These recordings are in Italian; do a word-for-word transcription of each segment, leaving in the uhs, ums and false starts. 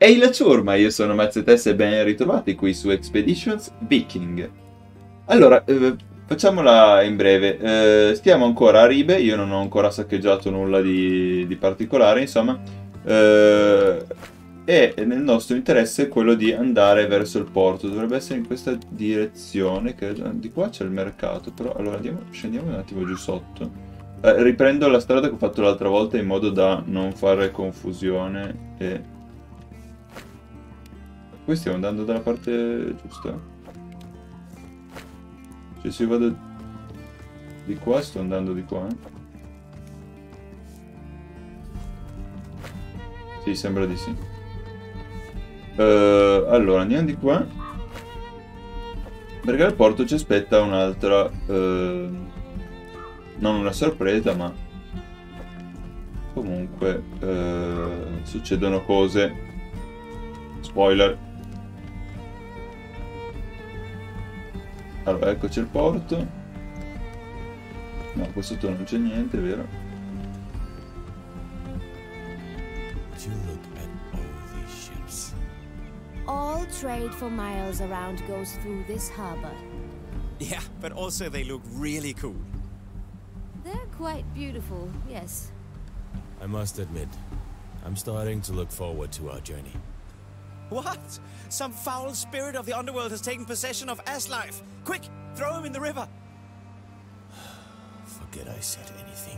Ehi la ciurma, io sono Mazzetess e ben ritrovati qui su Expeditions Viking. Allora, eh, facciamola in breve. Eh, stiamo ancora a Ribe, io non ho ancora saccheggiato nulla di, di particolare, insomma. Eh, e nel nostro interesse è quello di andare verso il porto. Dovrebbe essere in questa direzione, che di qua c'è il mercato, però allora andiamo, scendiamo un attimo giù sotto. Eh, riprendo la strada che ho fatto l'altra volta in modo da non fare confusione e... Qui stiamo andando dalla parte giusta? Cioè se io vado di qua sto andando di qua? Sì, sembra di sì. Uh, allora, andiamo di qua. Perché al porto ci aspetta un'altra... Uh, non una sorpresa, ma... Comunque... Uh, succedono cose. Spoiler. Allora, eccoci il porto. No, qua sotto non c'è niente, vero? All trade for miles around goes through this harbor. Yeah, but also they look really cool. They're quite beautiful, yes. I must admit, I'm starting to look forward to our journey. What? Some foul spirit of the underworld has taken possession of Aslife. Quick, throw him in the river. Forget I said anything.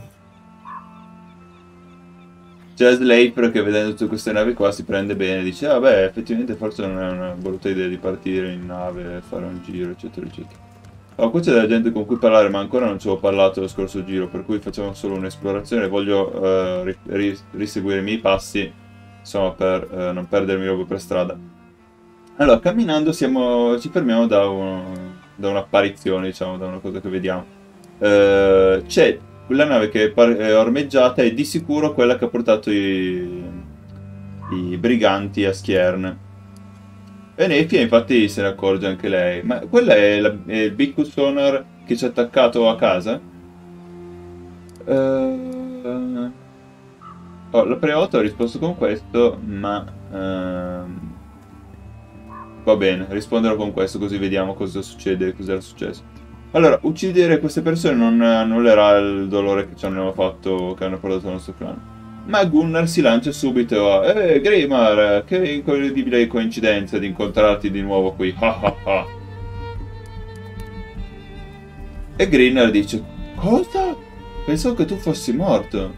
C'è Slaper che vedendo tutte queste navi qua si prende bene, dice ah beh, effettivamente forse non è una brutta idea di partire in nave e fare un giro, eccetera eccetera. Allora, qua c'è della gente con cui parlare, ma ancora non ci ho parlato lo scorso giro, per cui facciamo solo un'esplorazione. Voglio uh, ri ri riseguire i miei passi, insomma, per uh, non perdermi proprio per strada. Allora, camminando siamo, ci fermiamo da, un, da un'apparizione, diciamo, da una cosa che vediamo. Uh, c'è quella nave che è ormeggiata, è di sicuro quella che ha portato i, i briganti a Skjern. E Nefia infatti se ne accorge anche lei. Ma quella è, la, è il Bickus Sonar che ci ha attaccato a casa? Uh, oh, la Preota ha risposto con questo, ma... Uh, va bene, risponderò con questo così vediamo cosa succede, cosa era successo. Allora, uccidere queste persone non annullerà il dolore che ci hanno fatto, che hanno portato al nostro clan. Ma Gunnar si lancia subito a... Ehi, Grimar, che incredibile coincidenza di incontrarti di nuovo qui. Ha ha ha. E Grinnar dice... Cosa? Pensavo che tu fossi morto.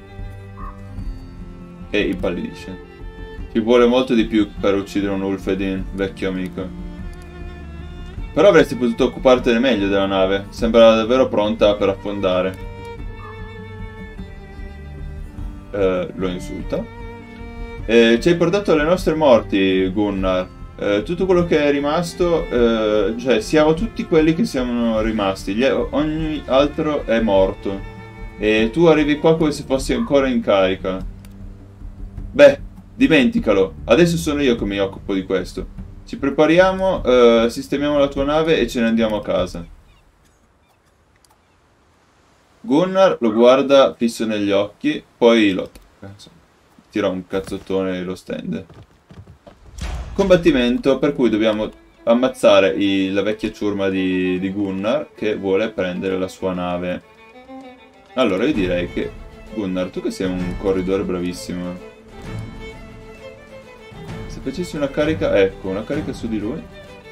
E impallidisce. Ci vuole molto di più per uccidere un Ulfedin, vecchio amico. Però avresti potuto occupartene meglio della nave. Sembra davvero pronta per affondare. Uh, lo insulta. Eh, ci hai portato alle nostre morti, Gunnar. Eh, tutto quello che è rimasto, eh, cioè siamo tutti quelli che siamo rimasti. Gli, ogni altro è morto. E tu arrivi qua come se fossi ancora in carica. Beh, dimenticalo. Adesso sono io che mi occupo di questo. Ci prepariamo, eh, sistemiamo la tua nave e ce ne andiamo a casa. Gunnar lo guarda fisso negli occhi, poi lo tira un cazzottone e lo stende. Combattimento per cui dobbiamo ammazzare i, la vecchia ciurma di, di Gunnar che vuole prendere la sua nave. Allora io direi che Gunnar, tu che sei un corridore bravissimo, se facessi una carica, ecco, una carica su di lui.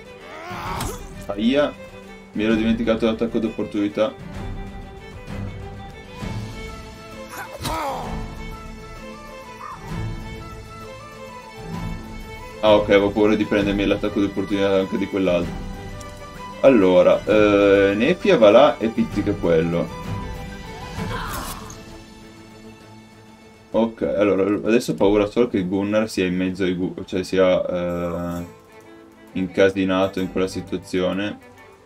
Aia, mi ero dimenticato l'attacco d'opportunità. Ah ok, avevo paura di prendermi l'attacco di opportunità anche di quell'altro. Allora, eh, Nefia va là e pizzica quello. Ok, allora, adesso ho paura solo che Gunnar sia in mezzo ai gu... cioè sia eh, incasinato in quella situazione.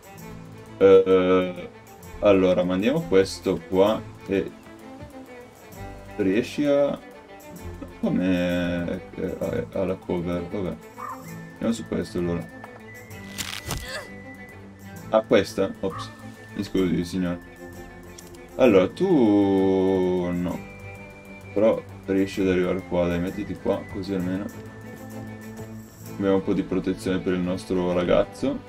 Eh, allora, mandiamo questo qua e... Riesci a... Come ha la cover? Vabbè. Andiamo su questo allora. Ah, questa? Ops. Mi scusi, signore. Allora, tu... no. Però riesci ad arrivare qua, dai, mettiti qua, così almeno. Abbiamo un po' di protezione per il nostro ragazzo.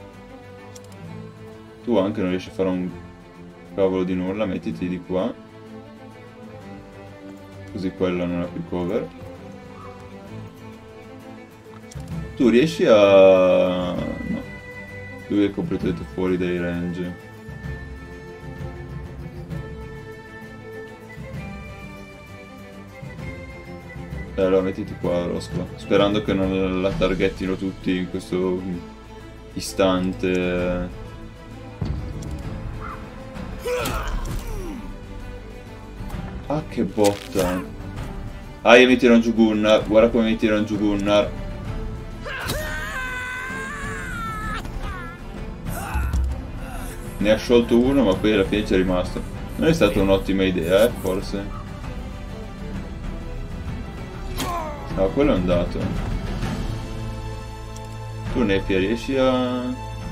Tu anche non riesci a fare un cavolo di nulla, mettiti di qua. Così quello non ha più cover. Tu riesci a... no. Lui è completamente fuori dai range. E allora mettiti qua, Roscoe. Sperando che non la targettino tutti in questo istante. Ah, che botta. Ah, io mi tirano giù Gunnar. Guarda come mi tirano giù Gunnar. Ne ha sciolto uno, ma poi alla fine c'è rimasto. Non è stata un'ottima idea, eh, forse. No, quello è andato. Tu, Nefia, riesci a...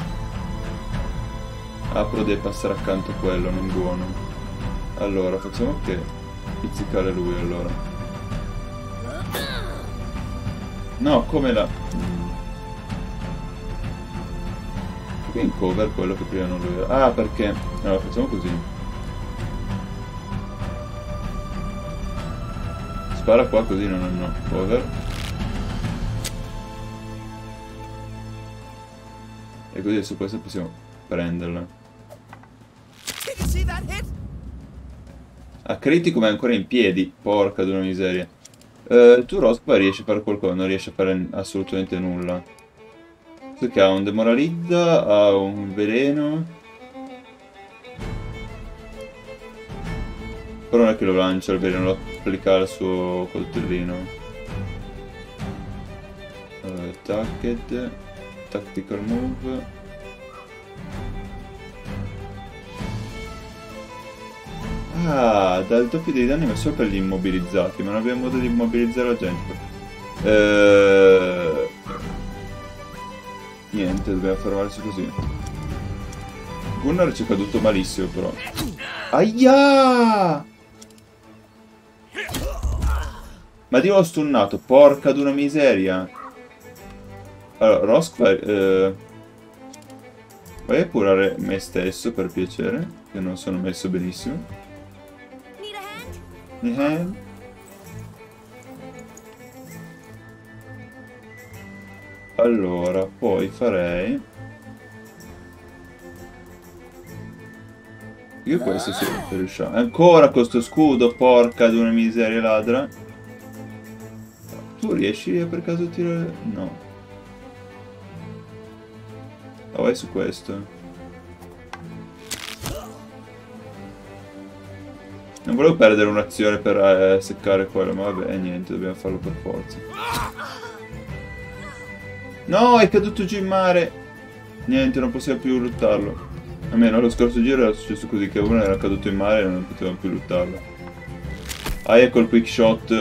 Ah, però deve passare accanto a quello, non buono. Allora, facciamo che... pizzicare lui, allora. No, come la... Qui in cover quello che prima non lo era. Ah, perché? Allora, facciamo così. Spara qua così non hanno cover. E così su questo possiamo prenderla. A critico ma è ancora in piedi. Porca di una miseria. Uh, tu Rospa riesci a fare qualcosa? Non riesci a fare assolutamente nulla. Perché ha un demoralizza, ha un veleno. Però non è che lo lancia il veleno, lo applica al suo coltellino. Uh, Attacked. Tactical move. Ah, dà il doppio dei danni ma solo per gli immobilizzati. Ma non abbiamo modo di immobilizzare la gente. Ehm... Niente, dobbiamo fermarsi così. Gunnar ci è caduto malissimo però. Aia! Ma Dio l'ho stunnato, porca d'una miseria. Allora, Roscoe, eh... vai a curare me stesso per piacere, che non sono messo benissimo. Need a hand? Allora, poi farei... Io questo sì, se riusciamo. Ancora con sto scudo, porca di una miseria ladra. Tu riesci a per caso a tirare... No. Oh, vai su questo. Non volevo perdere un'azione per eh, seccare quello, ma vabbè, niente, dobbiamo farlo per forza. No, è caduto giù in mare. Niente, non possiamo più luttarlo. Almeno lo scorso giro era successo così, che uno era caduto in mare e non potevamo più luttarlo. Ah, ecco il quick shot.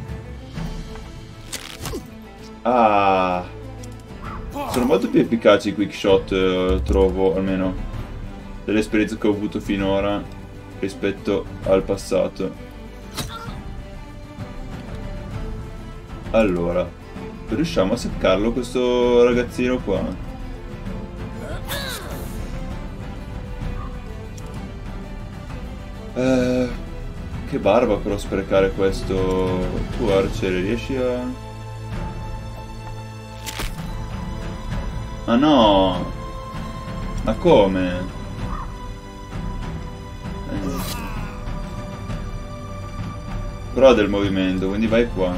Ah. Sono molto più efficaci i quick shot, eh, trovo, almeno dell'esperienza che ho avuto finora rispetto al passato. Allora, riusciamo a seccarlo questo ragazzino qua? Eh, che barba però sprecare questo. Tu Archer riesci a... Ah no! Ma come? Eh. Però ha del movimento, quindi vai qua.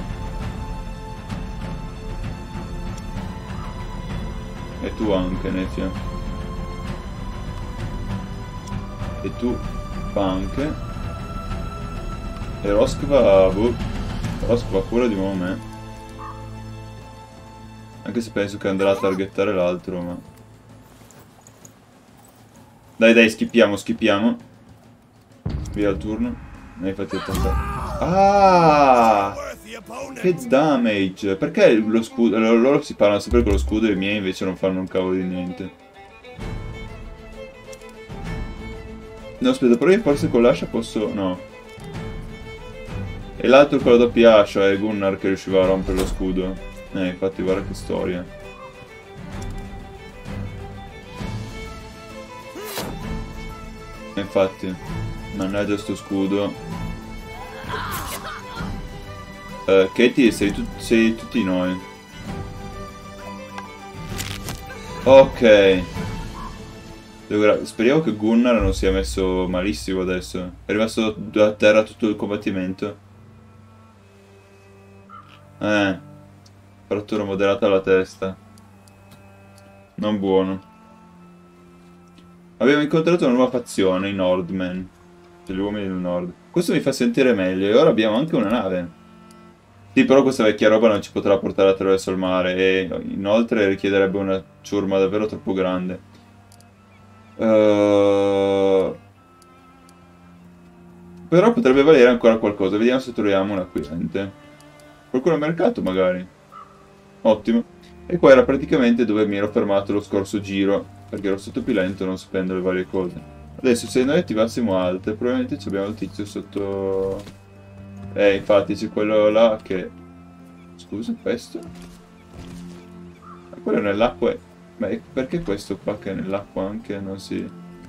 E tu anche, Nefia. E tu anche. E Roskva... Boh. Roskva cura di nuovo me. Anche se penso che andrà a targettare l'altro, ma... Dai, dai, schippiamo, schippiamo. Via il turno. Ne hai fatti attaccare. Ah! Che damage! Perché lo scudo... Loro si parlano sempre con lo scudo e i miei invece non fanno un cavolo di niente. No, aspetta, però io forse con l'ascia posso... No. E l'altro con la doppia ascia è Gunnar che riusciva a rompere lo scudo. Eh, infatti guarda che storia. infatti, mannaggia sto scudo. Uh, Katie, sei, tu sei tutti noi. Ok. Speriamo che Gunnar non sia messo malissimo adesso. È rimasto a terra tutto il combattimento. Eh. Frattura moderata alla testa. Non buono. Abbiamo incontrato una nuova fazione, i Nordmen. Cioè gli uomini del nord. Questo mi fa sentire meglio. E ora abbiamo anche una nave. Sì, però questa vecchia roba non ci potrà portare attraverso il mare. E inoltre richiederebbe una ciurma davvero troppo grande. Uh... Però potrebbe valere ancora qualcosa. Vediamo se troviamo un acquirente. Qualcuno al mercato magari. Ottimo. E qua era praticamente dove mi ero fermato lo scorso giro, perché ero sotto pilento e non sapendo le varie cose. Adesso se noi attivassimo alt, probabilmente abbiamo il tizio sotto... Eh, infatti c'è quello là che... Scusa, questo? Ma quello nell'acqua... Ma perché questo qua che nell'acqua anche non si...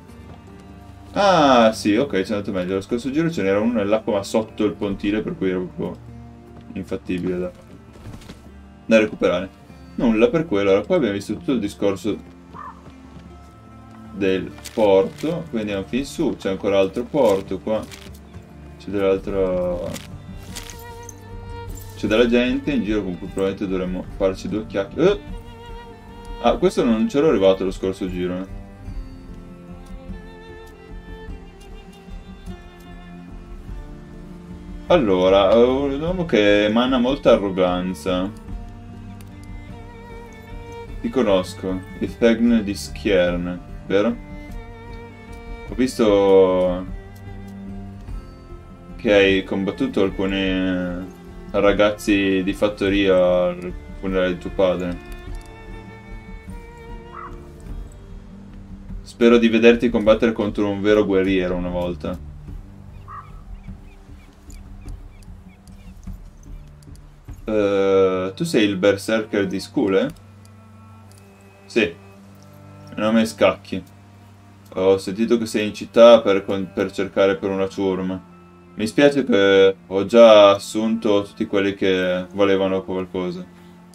Ah, sì, ok, ci è andato meglio. Lo scorso giro ce n'era uno nell'acqua ma sotto il pontile, per cui era proprio infattibile da, da recuperare. Nulla per quello. Allora, qua abbiamo visto tutto il discorso del porto. Quindi andiamo fin su. C'è ancora altro porto qua. C'è dell'altro... C'è della gente in giro con cui probabilmente dovremmo farci due chiacchiere. Eh! Ah, questo non c'ero arrivato lo scorso giro, eh. Allora, è un uomo che emana molta arroganza. Ti conosco, il Thegn di Skjern, vero? Ho visto che hai combattuto alcuni ragazzi di fattoria al funerale di tuo padre. Spero di vederti combattere contro un vero guerriero una volta. Uh, tu sei il berserker di Skule? Sì. Il nome è Scacchi. Ho sentito che sei in città per, per cercare per una ciurma. Mi spiace che ho già assunto tutti quelli che volevano qualcosa.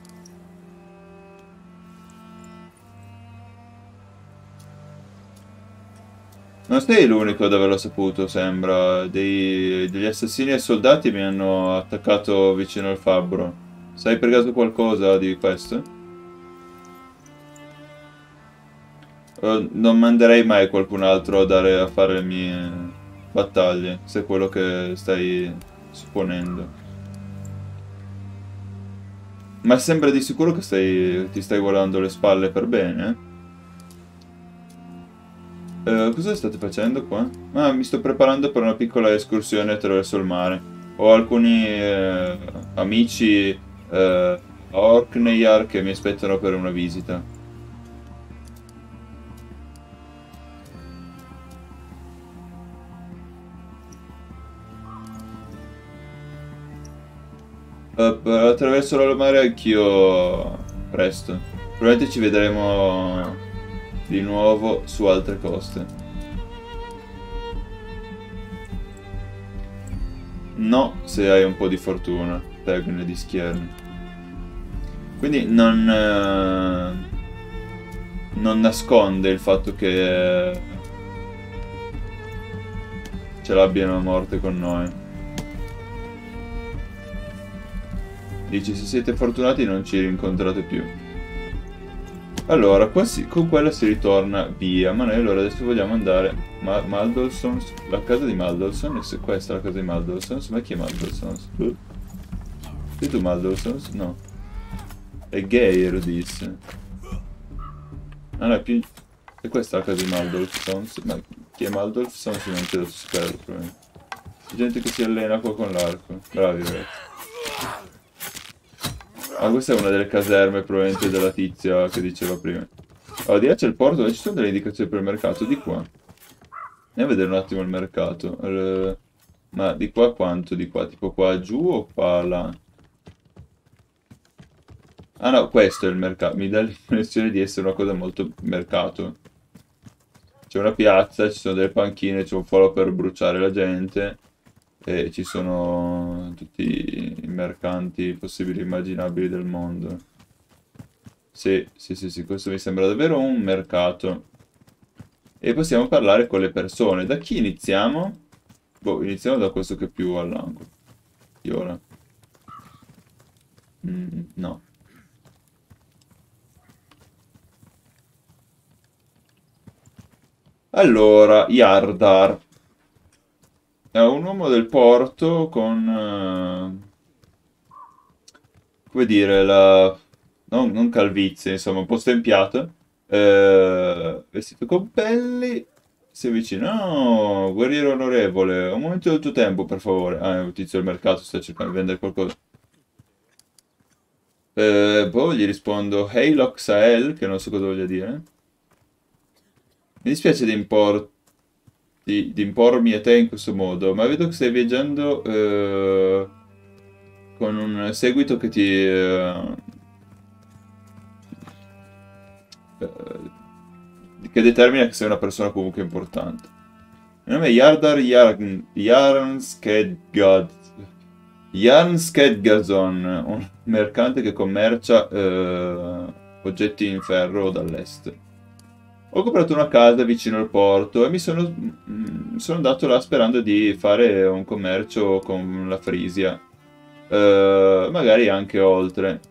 Non sei l'unico ad averlo saputo, sembra. Dei, degli assassini e soldati mi hanno attaccato vicino al fabbro. Sai per caso qualcosa di questo? Uh, non manderei mai qualcun altro a, dare, a fare le mie battaglie, se è quello che stai supponendo. Ma sembra di sicuro che stai, ti stai guardando le spalle per bene, eh? Uh, cosa state facendo qua? Ah, mi sto preparando per una piccola escursione attraverso il mare. Ho alcuni uh, amici uh, a Orkneyjar che mi aspettano per una visita. Uh, attraverso il mare anch'io presto. Probabilmente ci vedremo di nuovo su altre coste. No, se hai un po' di fortuna, Thegn di Skjern. Quindi non eh, non nasconde il fatto che eh, ce l'abbiano a morte con noi. Dici, se siete fortunati non ci rincontrate più. Allora, qua si, con quella si ritorna via, ma noi allora adesso vogliamo andare Ma Maldolsons, la casa di Maldolsons, e questa è la casa di Maldolsons, ma chi è Maldolsons? Uh. Sei tu Maldolsons? No. È Geir, disse. Ah no, è più... E questa è la casa di Maldolsons, ma chi è Maldolsons non credo si spera, probabilmente. C'è gente che si allena qua con l'arco. Bravi ragazzi. Ah, questa è una delle caserme probabilmente della tizia che diceva prima. Allora, di là c'è il porto, dove ci sono delle indicazioni per il mercato, di qua. Andiamo a vedere un attimo il mercato. Uh, ma di qua quanto? Di qua? Tipo qua giù o qua là? Ah no, questo è il mercato. Mi dà l'impressione di essere una cosa molto mercato. c'è una piazza, ci sono delle panchine, c'è un foro per bruciare la gente e ci sono tutti i mercanti possibili e immaginabili del mondo. Sì, sì, sì, sì, questo mi sembra davvero un mercato. E possiamo parlare con le persone. Da chi iniziamo? Boh, iniziamo da questo che è più all'angolo. Ora. Mm, no. Allora, Yardar. È un uomo del porto con... eh, come dire, la... Non, non calvizie, insomma, un po' stempiato. Eh, vestito con pelli. Si avvicina. No, guerriero onorevole, un momento del tuo tempo, per favore. Ah, è un tizio del mercato, sta cercando di vendere qualcosa. Eh, boh, gli rispondo Haylock Sael, che non so cosa voglia dire. Mi dispiace di, impor- di, di impormi a te in questo modo, ma vedo che stai viaggiando eh, con un seguito che ti... eh, eh, che determina che sei una persona comunque importante. Il nome è Yardar Yarn, Yarnskedgad. Jarnskedgazon, un mercante che commercia eh, oggetti in ferro dall'est. Ho comprato una casa vicino al porto e mi sono, mm, sono andato là sperando di fare un commercio con la Frisia. Eh, magari anche oltre.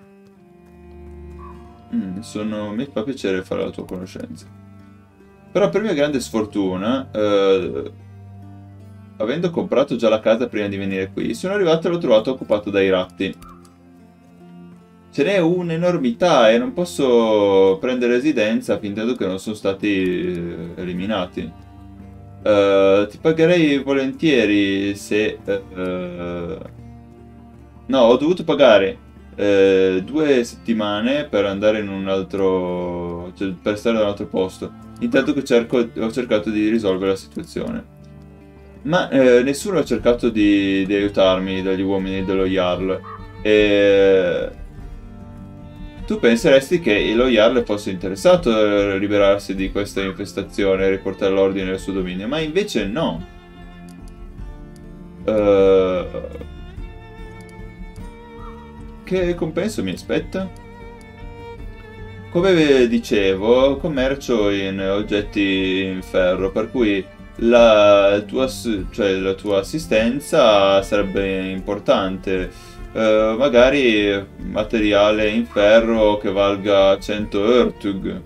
Mm, sono, mi fa piacere fare la tua conoscenza. Però per mia grande sfortuna, eh, avendo comprato già la casa prima di venire qui, sono arrivato e l'ho trovato occupato dai ratti. Ce n'è un'enormità e non posso prendere residenza fin tanto che non sono stati eh, eliminati. Uh, ti pagherei volentieri se... Uh, no, ho dovuto pagare uh, due settimane per andare in un altro... cioè per stare da un altro posto. Intanto che cerco, ho cercato di risolvere la situazione. Ma eh, nessuno ha cercato di, di aiutarmi dagli uomini dello Jarl. E... tu penseresti che lo Jarl fosse interessato a liberarsi di questa infestazione e riportare l'ordine nel suo dominio, ma invece no. Uh... Che compenso mi aspetta? Come dicevo, commercio in oggetti in ferro, per cui la tua, cioè, la tua assistenza sarebbe importante. Uh, magari materiale in ferro che valga cento Ertug.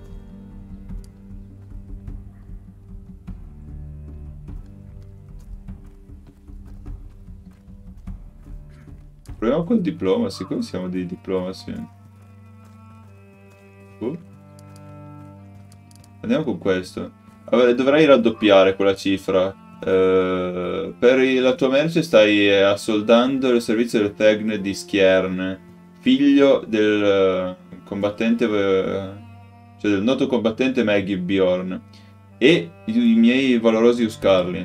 Proviamo col diplomacy. Come siamo di diplomacy? Uh. Andiamo con questo. Allora, dovrai raddoppiare quella cifra. Uh, per la tua merce stai assoldando il servizio del Thegn di Skierne, figlio del uh, combattente, uh, cioè del noto combattente Maggie Bjorn, e i, i miei valorosi Uscarli.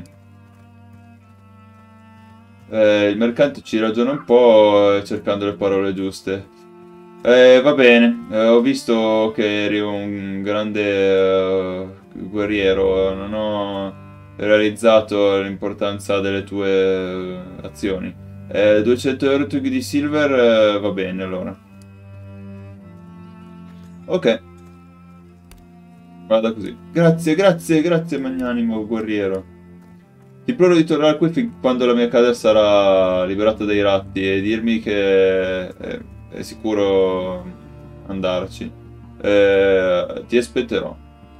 Uh, il mercante ci ragiona un po' uh, cercando le parole giuste. Uh, va bene, uh, ho visto che eri un grande uh, guerriero, non ho realizzato l'importanza delle tue azioni. Eh, duecento Ertug di silver eh, va bene allora. Ok. Vada così. Grazie, grazie, grazie magnanimo guerriero. Ti prego di tornare qui fin quando la mia casa sarà liberata dai ratti e dirmi che è, è sicuro andarci. Eh, ti aspetterò.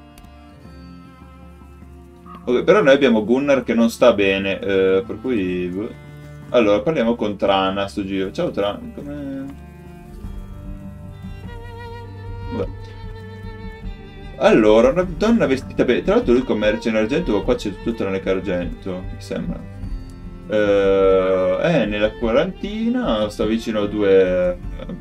Ok, però noi abbiamo Gunnar che non sta bene, eh, per cui... Allora, parliamo con Trana a sto giro. Ciao Trana, come... Vabbè. Allora, una donna vestita bene. Tra l'altro lui commercia in argento, ma qua c'è tutto tranne che argento, mi sembra. Eh, è nella quarantina, sta vicino a due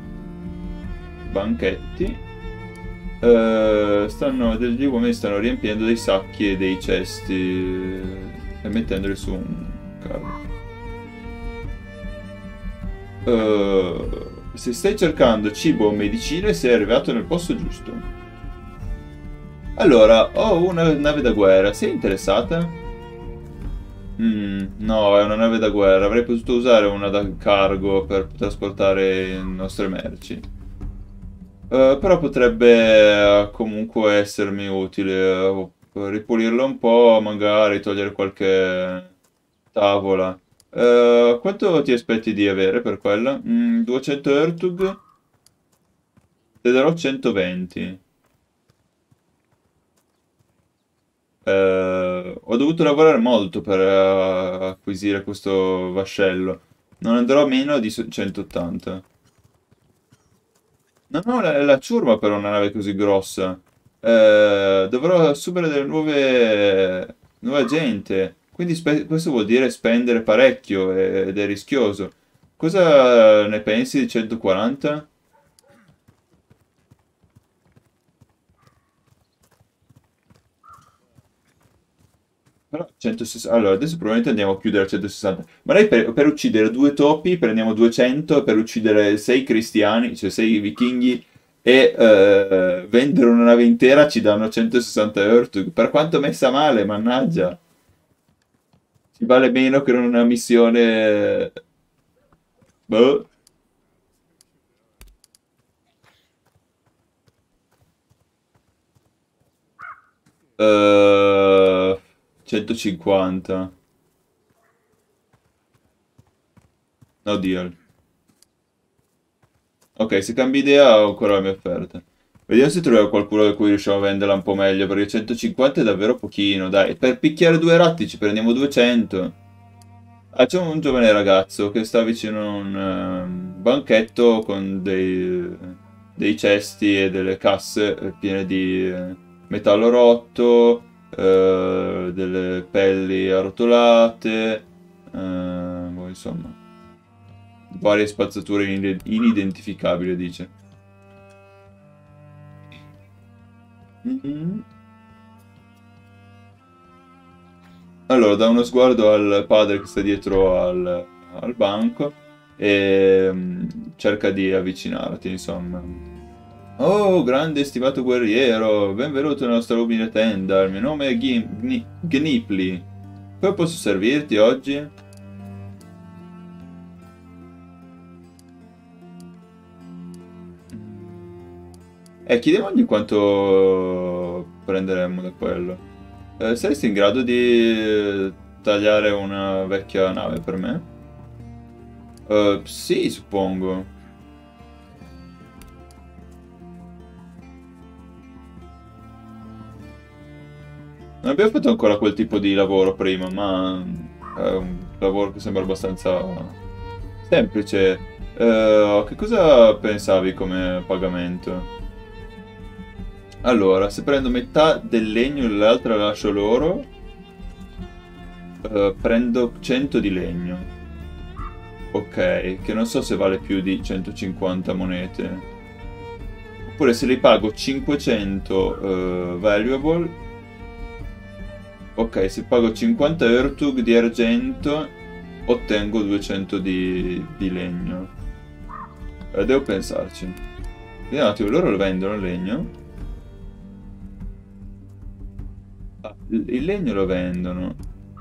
banchetti. Uh, stanno, degli uomini stanno riempiendo dei sacchi e dei cesti e mettendoli su un carro. Uh, se stai cercando cibo o medicine sei arrivato nel posto giusto. Allora, ho una nave da guerra. Sei interessata? Mm, no, è una nave da guerra. Avrei potuto usare una da cargo per trasportare le nostre merci. Eh, però potrebbe eh, comunque essermi utile. eh, Ripulirla un po', magari togliere qualche tavola. Eh, quanto ti aspetti di avere per quella? Mm, duecento Ertug? Te darò centoventi. Eh, ho dovuto lavorare molto per eh, acquisire questo vascello. Non andrò meno di so- centottanta. No, no, la, la ciurma per una nave così grossa. Eh, dovrò assumere delle nuove, nuova gente. Quindi spe- questo vuol dire spendere parecchio e- ed è rischioso. Cosa ne pensi di centoquaranta? Però centosessanta. Allora, adesso probabilmente andiamo a chiudere a centosessanta. Magari per, per uccidere due topi prendiamo duecento, e per uccidere sei cristiani, cioè sei vichinghi, e eh, vendere una nave intera ci danno centosessanta euro. Per quanto messa male, mannaggia. Ci vale meno che in una missione. Boh. Eh, centocinquanta. No deal. Ok, se cambi idea ho ancora la mia offerta. Vediamo se troviamo qualcuno da cui riusciamo a venderla un po' meglio, perché centocinquanta è davvero pochino, dai. Per picchiare due ratti ci prendiamo duecento. Ah, c'è un giovane ragazzo che sta vicino a un ehm, banchetto con dei, dei cesti e delle casse eh, piene di eh, metallo rotto, eh, delle pelli arrotolate, eh, boh, insomma, varie spazzature inide- inidentificabili, dice. Mhm. Allora, dà uno sguardo al padre che sta dietro al, al banco e mm, cerca di avvicinarti, insomma. Oh, grande e stimato guerriero, benvenuto nella nostra umile tenda. Il mio nome è Gim- Gni- Gnipli. Come posso servirti oggi? Eh, chiediamogli quanto prenderemmo da quello. Eh, saresti in grado di tagliare una vecchia nave per me? Eh, sì, suppongo. Non abbiamo fatto ancora quel tipo di lavoro prima, ma è un lavoro che sembra abbastanza semplice. Eh, che cosa pensavi come pagamento? Allora, se prendo metà del legno e l'altra la lascio loro, eh, prendo cento di legno. Ok, che non so se vale più di centocinquanta monete. Oppure se li pago cinquecento eh, valuable. Ok, se pago cinquanta Ertug di argento, ottengo duecento di, di legno. Eh, devo pensarci. Vediamo un attimo, loro lo vendono il legno? Ah, il il legno lo vendono.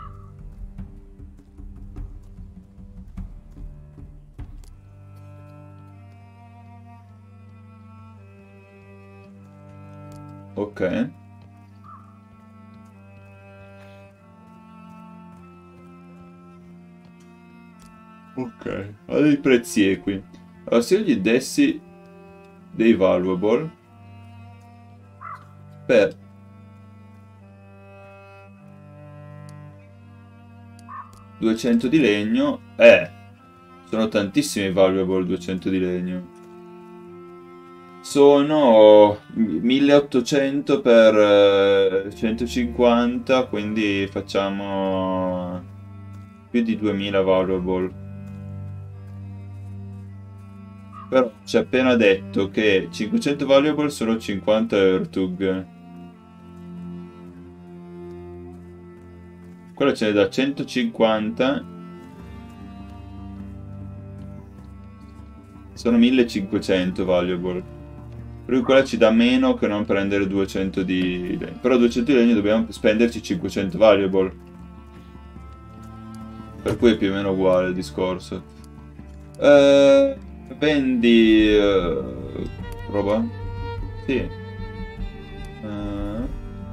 Ok. Ok. Ha dei prezzi equi. Allora, se io gli dessi dei valuable per duecento di legno, eh, sono tantissimi valuable duecento di legno. Sono milleottocento per eh, centocinquanta, quindi facciamo più di duemila valuable. Però ci ha appena detto che cinquecento valuable sono cinquanta Ertug. Quello ce ne dà centocinquanta. Sono millecinquecento valuable. Per cui quella ci dà meno che non prendere duecento di legno. Però duecento di legno dobbiamo spenderci cinquecento valuable. Per cui è più o meno uguale il discorso. Uh, vendi... Uh, roba? Sì. Uh,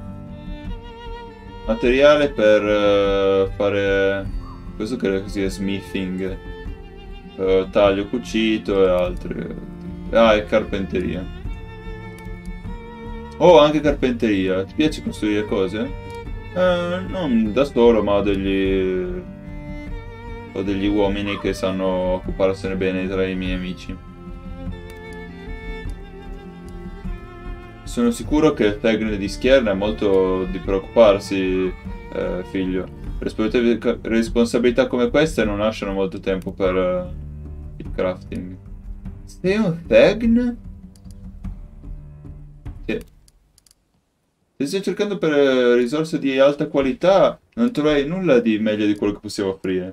materiale per uh, fare... Questo credo che sia smithing. Uh, taglio cucito e altri. Ah, e carpenteria. Oh, anche carpenteria. Ti piace costruire cose? Eh, non da solo, ma ho degli... Ho degli uomini che sanno occuparsene bene tra i miei amici. Sono sicuro che il Tegn di Schierna è molto di preoccuparsi, eh, figlio. Responsabilità come queste non lasciano molto tempo per uh, il crafting. Sei un Tegn? Sì. Se stai cercando per risorse di alta qualità, non troverai nulla di meglio di quello che possiamo offrire.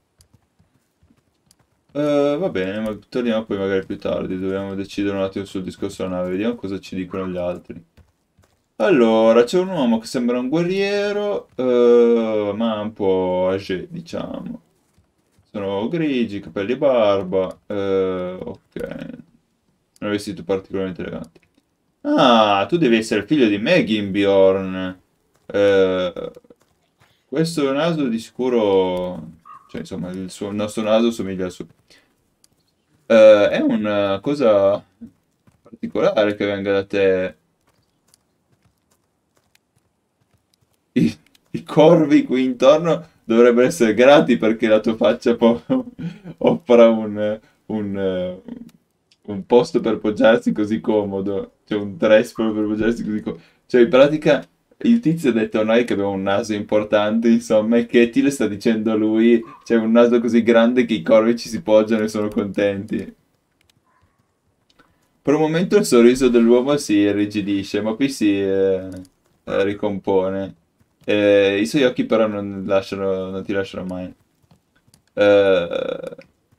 Uh, va bene, ma torniamo poi magari più tardi. Dobbiamo decidere un attimo sul discorso della nave. Vediamo cosa ci dicono gli altri. Allora, c'è un uomo che sembra un guerriero, uh, ma un po' âgé, diciamo. Sono grigi, capelli e barba. Uh, ok. Un vestito particolarmente elegante. Ah, tu devi essere il figlio di Meginbjorn. Uh, questo naso di sicuro... Cioè, insomma, il, suo, il nostro naso somiglia al suo. Uh, è una cosa particolare che venga da te. I, i corvi qui intorno dovrebbero essere grati perché la tua faccia po- offra un, un, un posto per poggiarsi così comodo. Cioè, un dress proprio per poggiarsi così comodo. Cioè, in pratica... Il tizio ha detto a noi che abbiamo un naso importante, insomma, e Katie le sta dicendo a lui, c'è un naso così grande che i corvi ci si poggiano e sono contenti. Per un momento il sorriso dell'uomo si irrigidisce, ma poi si eh, eh, ricompone. Eh, I suoi occhi però non, lasciano, non ti lasciano mai. Eh...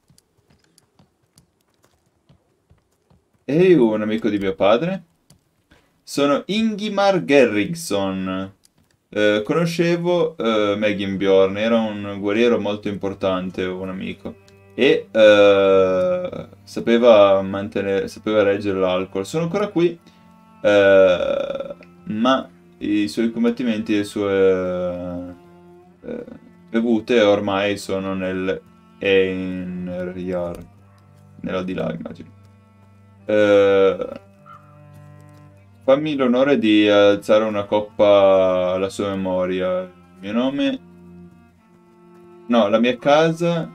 Eri un amico di mio padre? Sono Ingimar Gerrigsson. Eh, conoscevo eh, Meginbjorn, era un guerriero molto importante, un amico. E eh, sapeva mantenere, sapeva reggere l'alcol. Sono ancora qui, eh, ma i suoi combattimenti e le sue eh, bevute ormai sono nel Einherjar, nell'aldilà, immagino. Eh, Fammi l'onore di alzare una coppa alla sua memoria. Il mio nome... No, la mia casa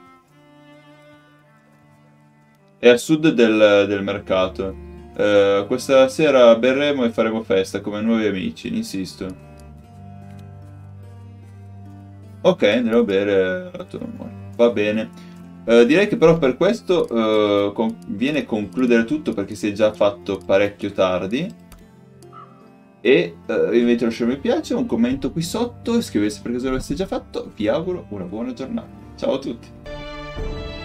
è a sud del, del mercato. Uh, questa sera berremo e faremo festa come nuovi amici, insisto. Ok, andremo a bere la tua memoria. Va bene. Uh, direi che però per questo uh, conviene concludere tutto perché si è già fatto parecchio tardi. E uh, vi invito a lasciare un mi piace, un commento qui sotto, iscriversi per caso l'aveste già fatto. Vi auguro una buona giornata. Ciao a tutti!